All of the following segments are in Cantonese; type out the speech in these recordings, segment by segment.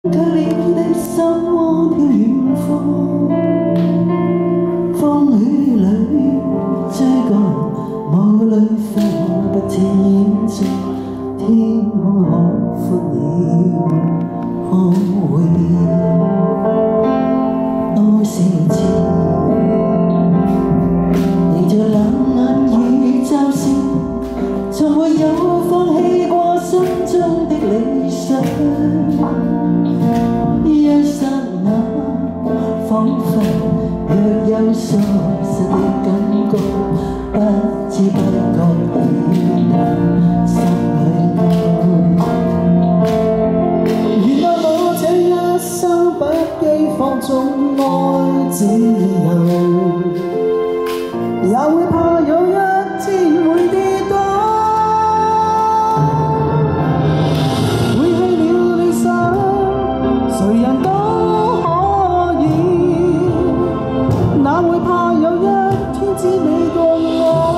卻了的心窩飄遠方，風雨裏追趕，霧裏飛行，不似演奏，天空海闊了，可會變？愛是情，迎着冷眼與嘲笑，從沒有放棄過心中的理想。一剎那，彷彿若有疏失的感覺，不知不覺已心裏愛。原來我這一生不羈放縱愛自由，也會怕有一天會跌倒。誰人都可以，哪會怕有一天只你共我？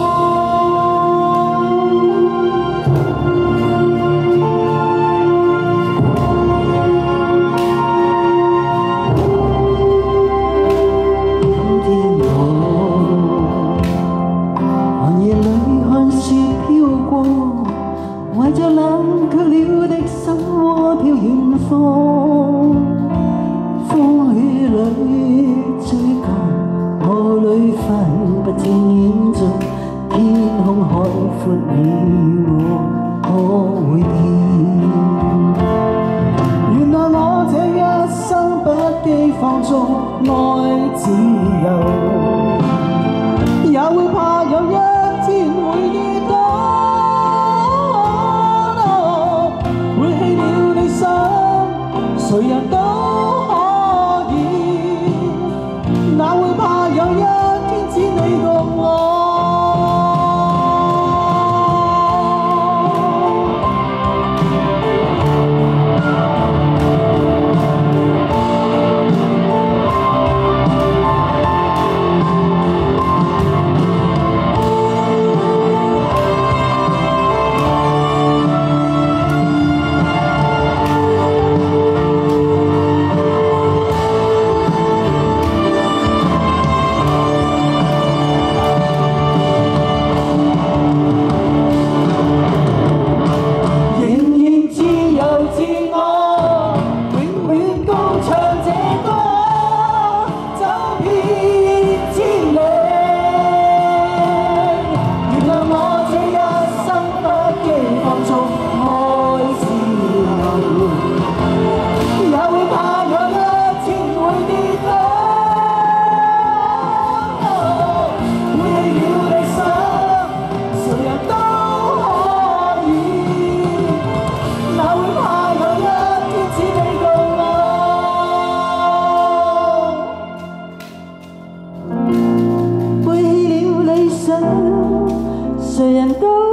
冬天我寒夜裏看雪飄過，懷着冷卻了的心窩飄遠方。風雨裏追趕，霧裏快不見影蹤，天空海闊了，可會變？原來我這一生不羈放縱愛自由，也會怕有一天會跌倒，會棄了理想，誰人都哪會怕有一天只你共我？誰人都